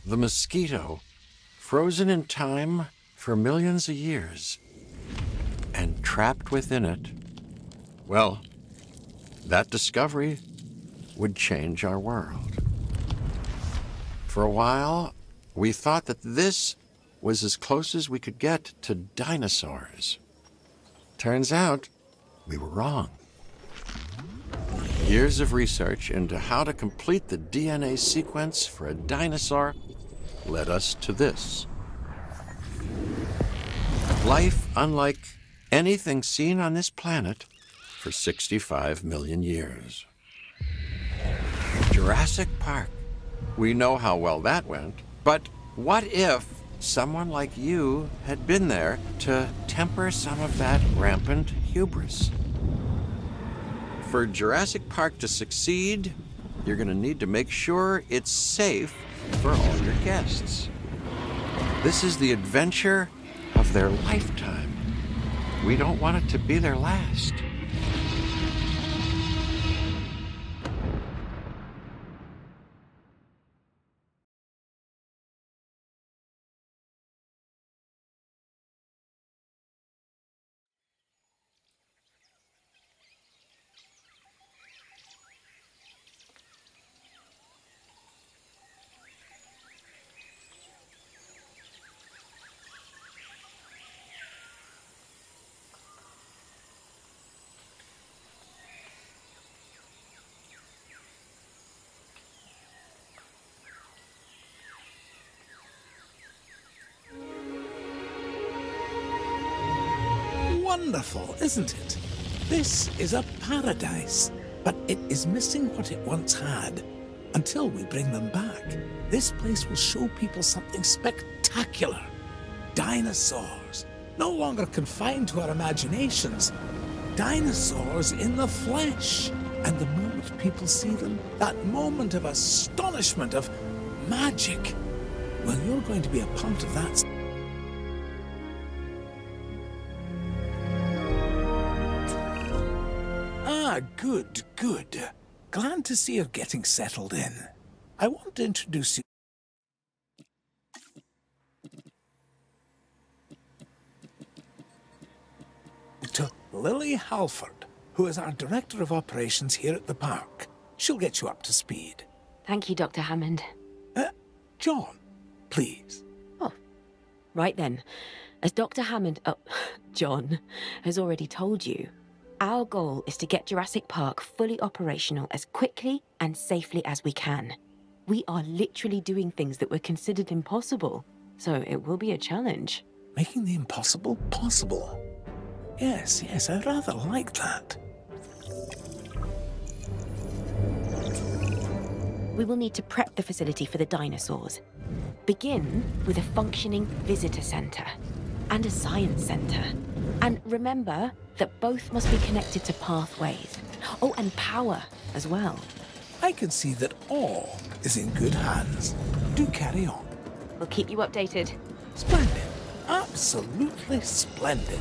The mosquito, frozen in time for millions of years, and trapped within it, well, that discovery would change our world. For a while, we thought that this was as close as we could get to dinosaurs. Turns out, we were wrong. Years of research into how to complete the DNA sequence for a dinosaur led us to this. Life unlike anything seen on this planet for 65 million years. Jurassic Park. We know how well that went, but what if someone like you had been there to temper some of that rampant hubris? For Jurassic Park to succeed, you're going to need to make sure it's safe for all your guests. This is the adventure of their lifetime. We don't want it to be their last. Wonderful, isn't it? This is a paradise, but it is missing what it once had. Until we bring them back, this place will show people something spectacular. Dinosaurs, no longer confined to our imaginations. Dinosaurs in the flesh. And the moment people see them, that moment of astonishment, of magic, well, you're going to be a part of that. Good, good. Glad to see you're getting settled in. I want to introduce you to Lily Halford, who is our Director of Operations here at the park. She'll get you up to speed. Thank you, Dr. Hammond. John, please. Oh, right then. As Dr. Hammond, John, has already told you, our goal is to get Jurassic Park fully operational as quickly and safely as we can. We are literally doing things that were considered impossible, so it will be a challenge. Making the impossible possible. Yes, I rather like that. We will need to prep the facility for the dinosaurs. Begin with a functioning visitor center and a science center. And remember that both must be connected to pathways. Oh, and power as well. I can see that all is in good hands. Do carry on. We'll keep you updated. Splendid. Absolutely splendid.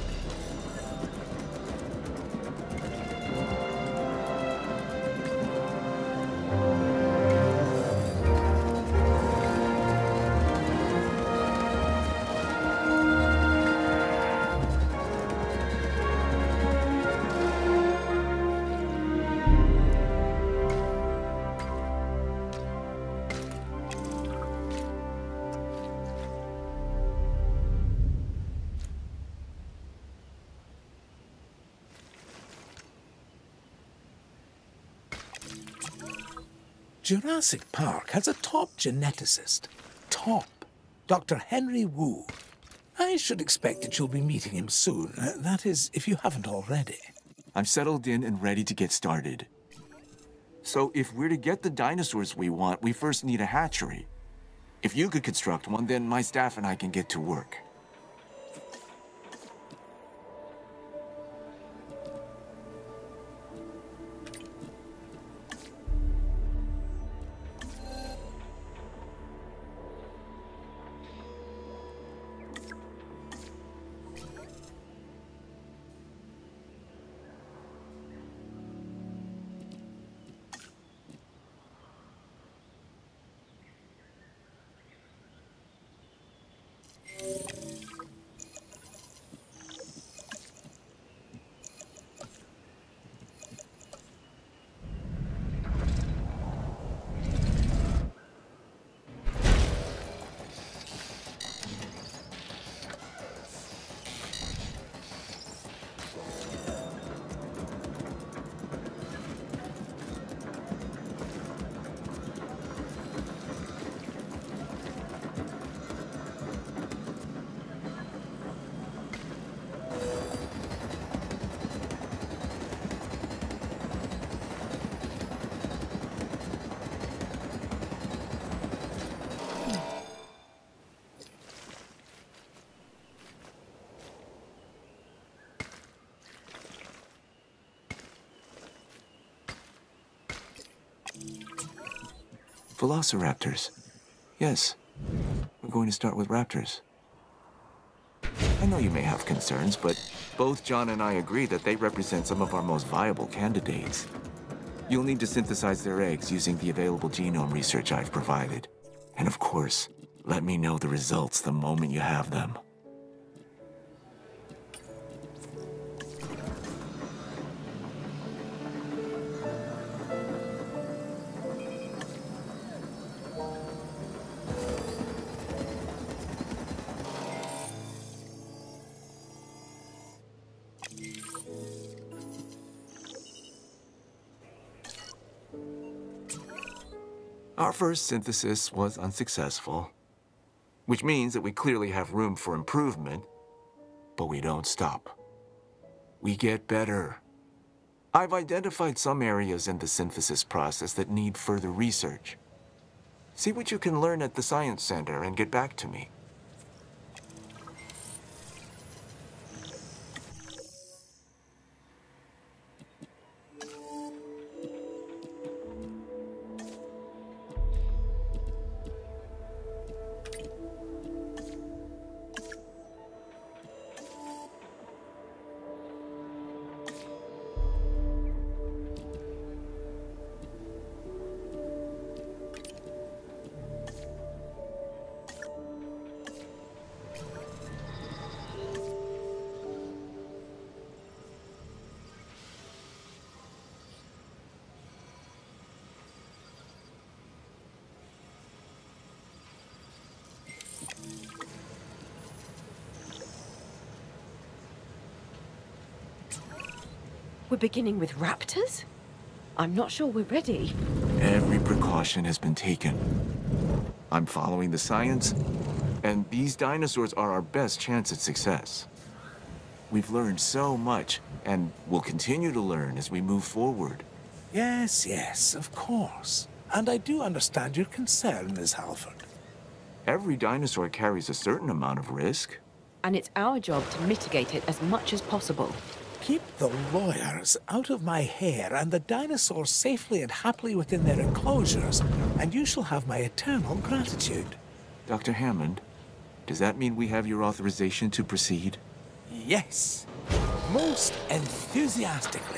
Jurassic Park has a top geneticist. Top. Dr. Henry Wu. I should expect that you'll be meeting him soon. That is, if you haven't already. I'm settled in and ready to get started. So if we're to get the dinosaurs we want, we first need a hatchery. If you could construct one, then my staff and I can get to work. Velociraptors. Yes, we're going to start with raptors. I know you may have concerns, but both John and I agree that they represent some of our most viable candidates. You'll need to synthesize their eggs using the available genome research I've provided. And of course, let me know the results the moment you have them. Our first synthesis was unsuccessful, which means that we clearly have room for improvement, but we don't stop. We get better. I've identified some areas in the synthesis process that need further research. See what you can learn at the Science Center and get back to me. We're beginning with raptors? I'm not sure we're ready. Every precaution has been taken. I'm following the science, and these dinosaurs are our best chance at success. We've learned so much, and we'll continue to learn as we move forward. Yes, yes, of course. And I do understand your concern, Miss Halford. Every dinosaur carries a certain amount of risk. And it's our job to mitigate it as much as possible. Keep the lawyers out of my hair and the dinosaurs safely and happily within their enclosures, and you shall have my eternal gratitude. Dr. Hammond, does that mean we have your authorization to proceed? Yes, most enthusiastically.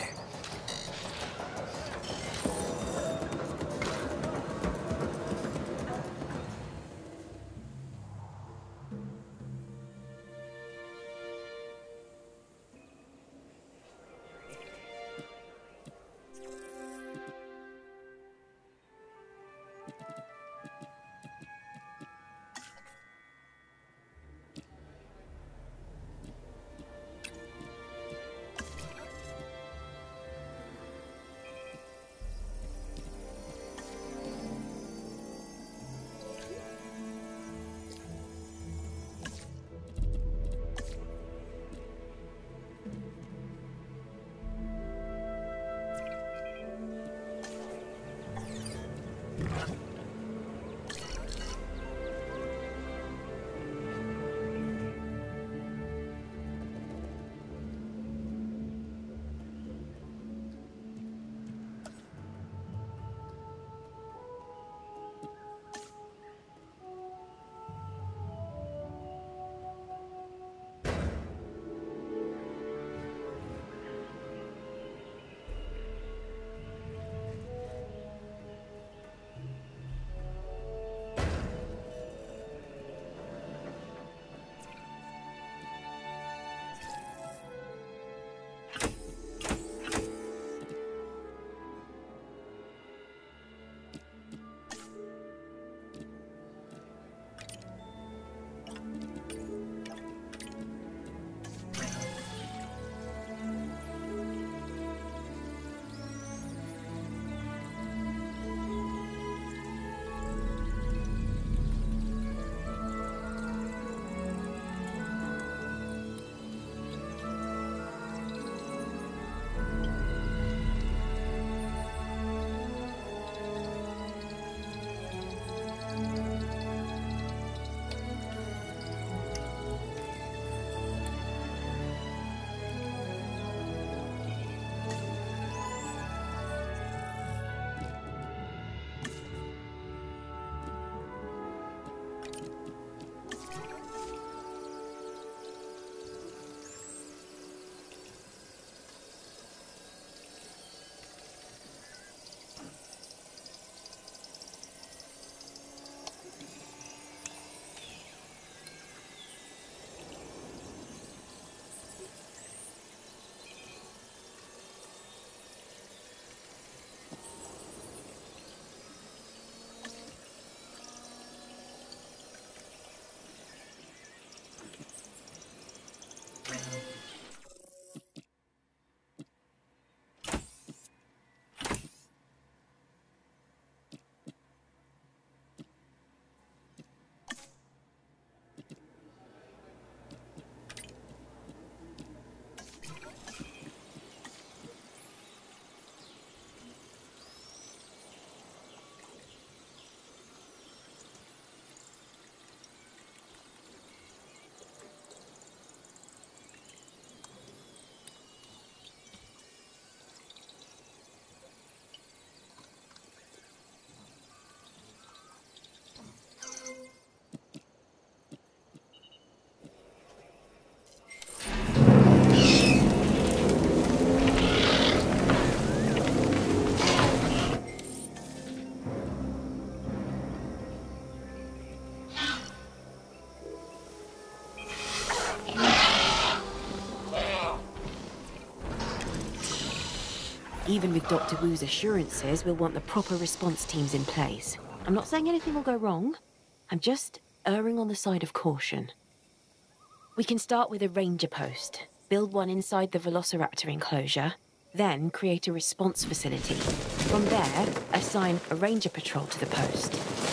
Even with Dr. Wu's assurances, we'll want the proper response teams in place. I'm not saying anything will go wrong. I'm just erring on the side of caution. We can start with a ranger post, build one inside the Velociraptor enclosure, then create a response facility. From there, assign a ranger patrol to the post.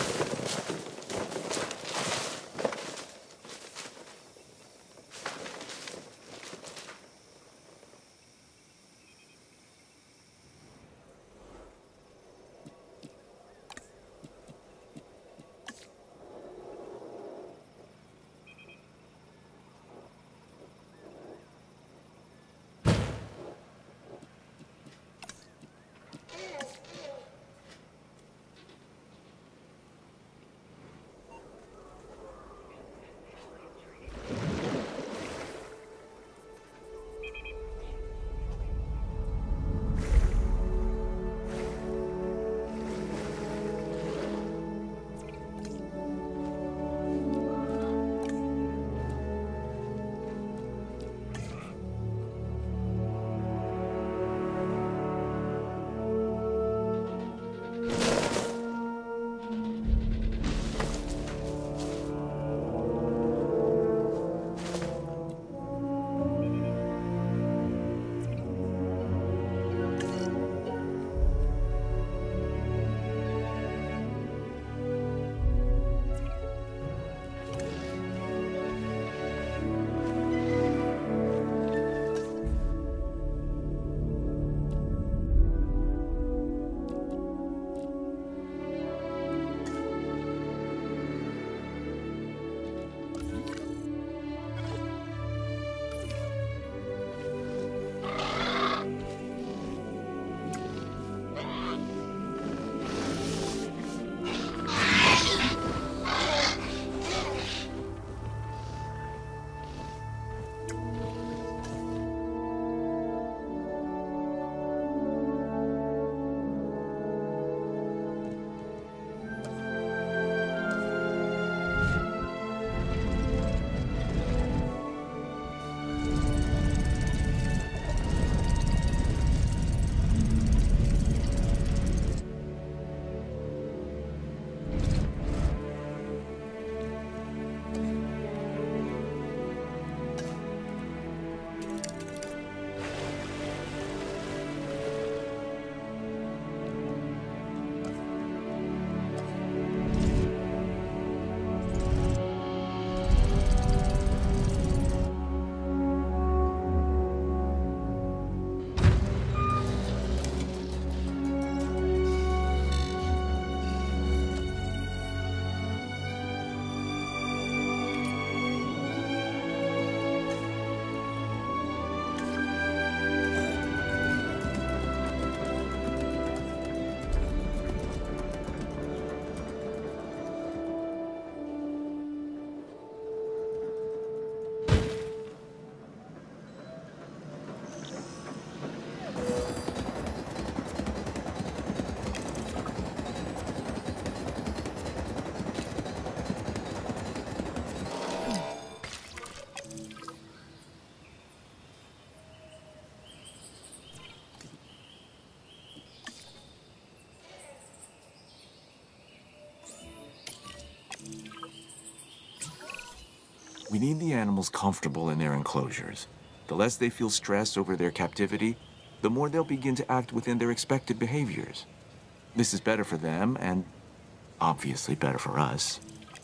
We need the animals comfortable in their enclosures. The less they feel stress over their captivity, the more they'll begin to act within their expected behaviors. This is better for them and obviously better for us.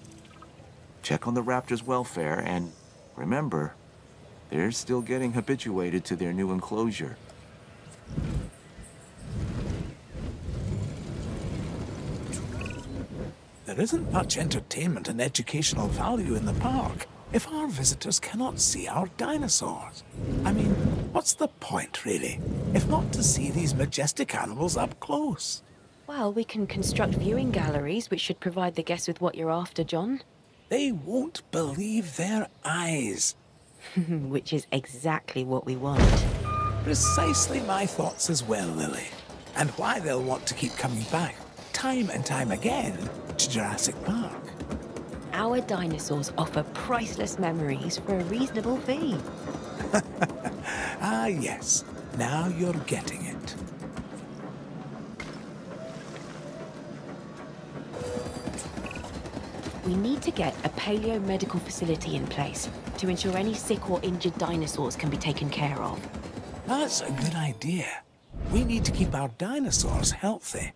Check on the raptors' welfare and remember, they're still getting habituated to their new enclosure. There isn't much entertainment and educational value in the park if our visitors cannot see our dinosaurs. I mean, what's the point, really, if not to see these majestic animals up close? Well, we can construct viewing galleries, which should provide the guests with what you're after, John. They won't believe their eyes. Which is exactly what we want. Precisely my thoughts as well, Lily. And why they'll want to keep coming back, time and time again, to Jurassic Park. Our dinosaurs offer priceless memories for a reasonable fee. Ah, yes. Now you're getting it. We need to get a paleo-medical facility in place to ensure any sick or injured dinosaurs can be taken care of. That's a good idea. We need to keep our dinosaurs healthy.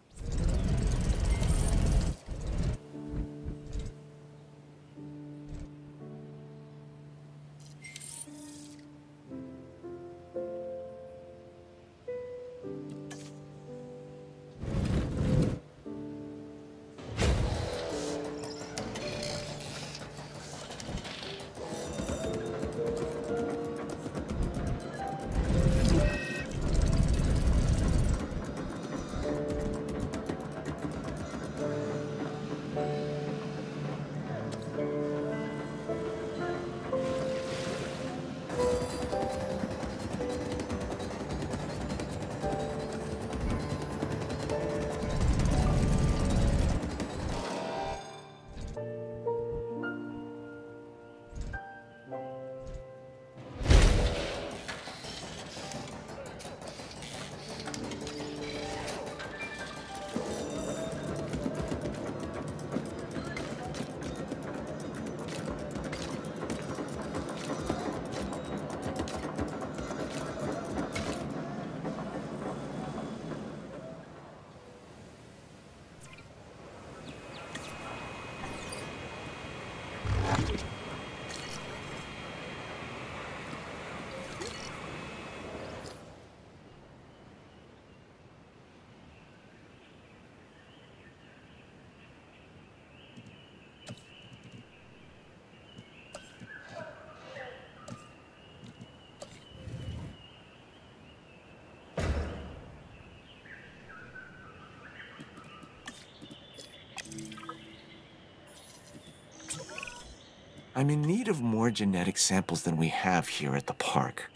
I'm in need of more genetic samples than we have here at the park.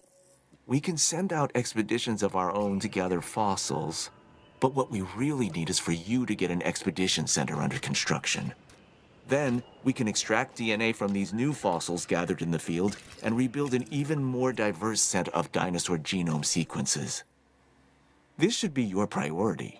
We can send out expeditions of our own to gather fossils, but what we really need is for you to get an expedition center under construction. Then, we can extract DNA from these new fossils gathered in the field and rebuild an even more diverse set of dinosaur genome sequences. This should be your priority.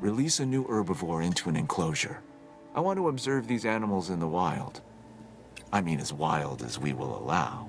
release a new herbivore into an enclosure. I want to observe these animals in the wild. I mean, as wild as we will allow.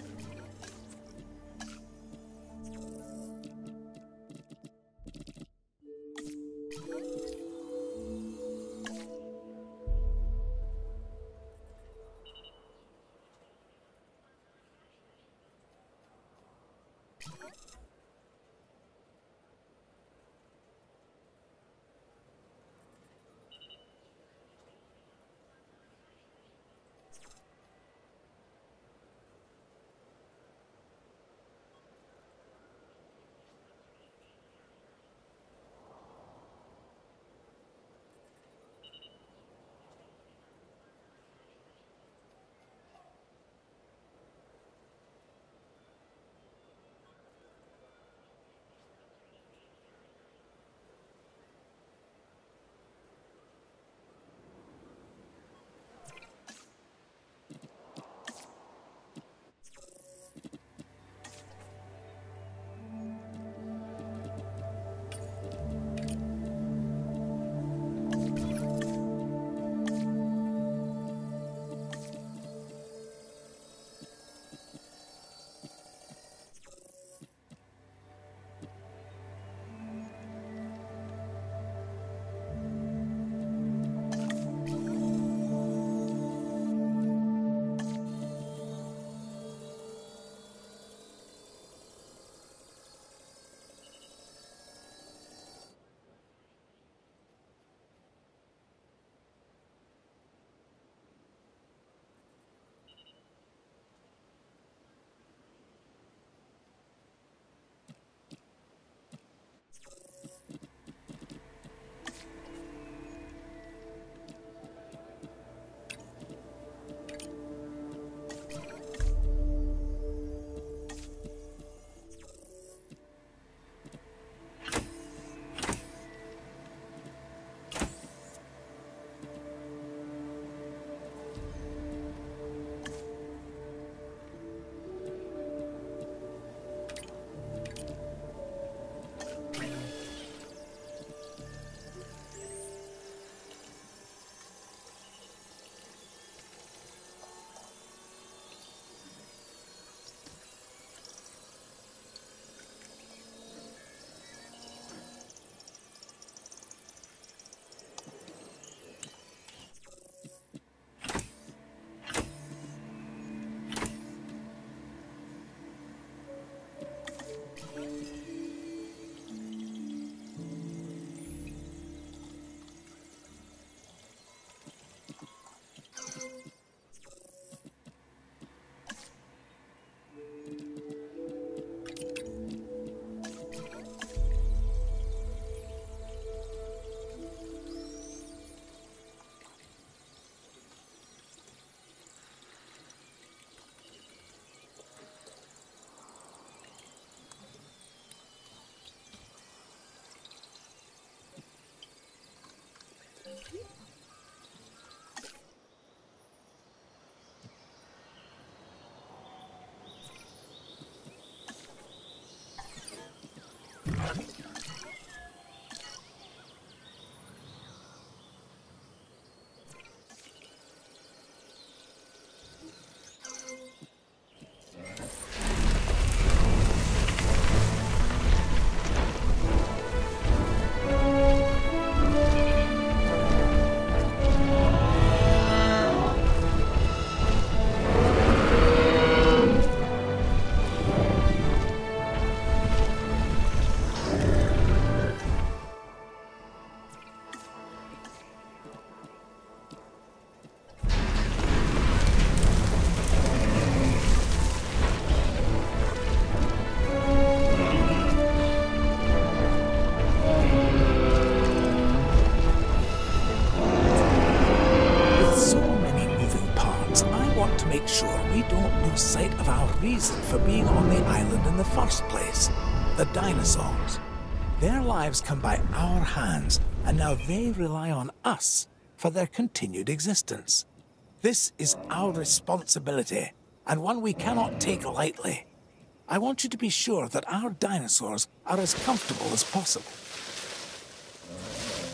reason for being on the island in the first place. The dinosaurs. Their lives come by our hands, and now they rely on us for their continued existence. This is our responsibility, and one we cannot take lightly. I want you to be sure that our dinosaurs are as comfortable as possible.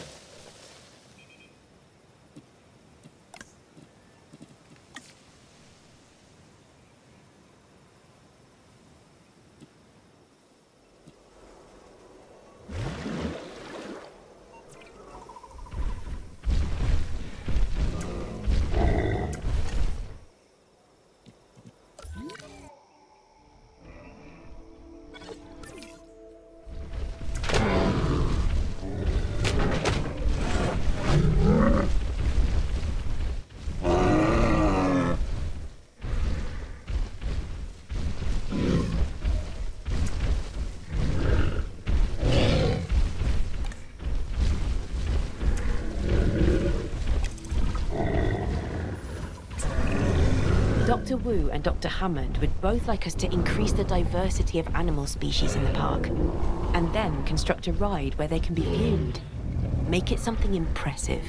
Dr. Wu and Dr. Hammond would both like us to increase the diversity of animal species in the park, and then construct a ride where they can be viewed. Make it something impressive.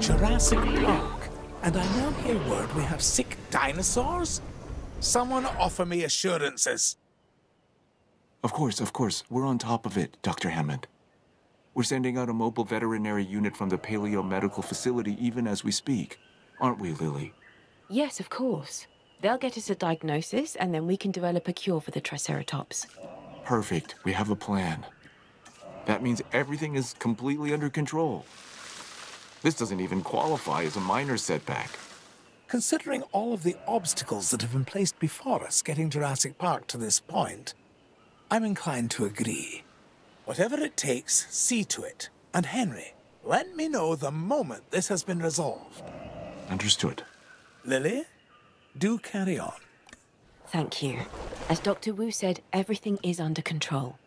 Jurassic Park, and I now hear word we have sick dinosaurs? Someone offer me assurances. Of course. We're on top of it, Dr. Hammond. We're sending out a mobile veterinary unit from the Paleo Medical Facility even as we speak. Aren't we, Lily? Yes, of course. They'll get us a diagnosis, and then we can develop a cure for the Triceratops. Perfect. We have a plan. That means everything is completely under control. This doesn't even qualify as a minor setback. Considering all of the obstacles that have been placed before us getting Jurassic Park to this point, I'm inclined to agree. Whatever it takes, see to it. And Henry, let me know the moment this has been resolved. Understood. Lily, do carry on. Thank you. As Dr. Wu said, everything is under control.